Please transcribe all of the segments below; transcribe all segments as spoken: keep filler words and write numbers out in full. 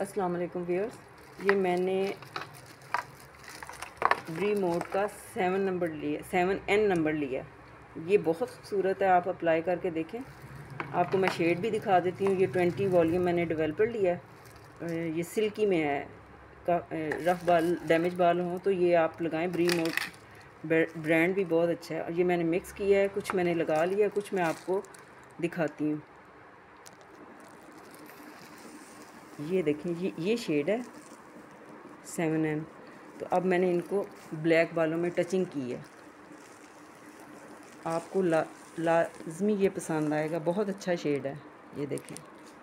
अस्सलाम वालेकुम व्यूअर्स, ये मैंने वी मोड का सेवन नंबर लिया, सेवन एन नंबर लिया। ये बहुत खूबसूरत है, आप अप्लाई करके देखें। आपको मैं शेड भी दिखा देती हूँ। ये ट्वेंटी वॉल्यूम मैंने डेवलपर लिया है। ये सिल्की में है, का रफ़ बाल डैमेज बाल हों तो ये आप लगाएं। वी मोड ब्रांड भी बहुत अच्छा है। और ये मैंने मिक्स किया है, कुछ मैंने लगा लिया, कुछ मैं आपको दिखाती हूँ। ये देखें, ये ये शेड है सेवन एन। तो अब मैंने इनको ब्लैक बालों में टचिंग की है। आपको ला लाजमी ये पसंद आएगा, बहुत अच्छा शेड है। ये देखें,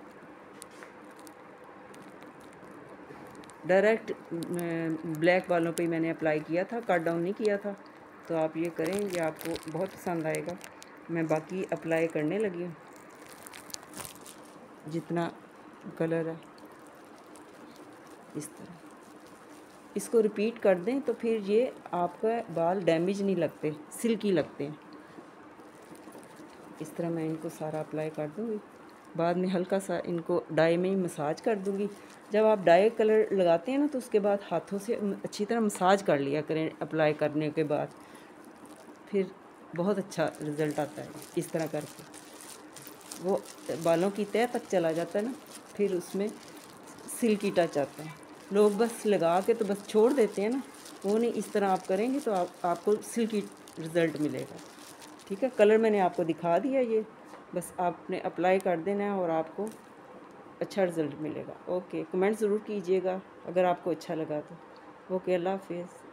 डायरेक्ट ब्लैक बालों पे ही मैंने अप्लाई किया था, कट डाउन नहीं किया था। तो आप ये करें, ये आपको बहुत पसंद आएगा। मैं बाकी अप्लाई करने लगी हूँ। जितना कलर है इस तरह इसको रिपीट कर दें तो फिर ये आपका बाल डैमेज नहीं लगते, सिल्की लगते हैं। इस तरह मैं इनको सारा अप्लाई कर दूँगी। बाद में हल्का सा इनको डाई में ही मसाज कर दूँगी। जब आप डाई कलर लगाते हैं ना, तो उसके बाद हाथों से अच्छी तरह मसाज कर लिया करें। अप्लाई करने के बाद फिर बहुत अच्छा रिज़ल्ट आता है। इस तरह करके वो बालों की तह तक चला जाता है ना, फिर उसमें सिल्की टच आता है। लोग बस लगा के तो बस छोड़ देते हैं ना, वो नहीं। इस तरह आप करेंगे तो आप आपको सिल्की रिज़ल्ट मिलेगा। ठीक है, कलर मैंने आपको दिखा दिया। ये बस आपने अप्लाई कर देना है और आपको अच्छा रिज़ल्ट मिलेगा। ओके, कमेंट ज़रूर कीजिएगा अगर आपको अच्छा लगा तो। ओके, अल्लाह हाफ़िज़।